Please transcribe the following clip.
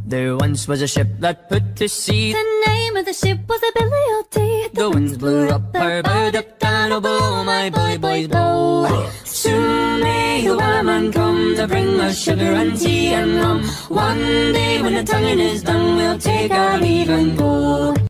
There once was a ship that put to sea. The name of the ship was a Billy O.D. The winds blew up her bow, up down, oh blow, my bully boys blow. Soon may the wallerman come to bring us sugar and tea and rum. One day when the tonguing is done, we'll take our leave and go.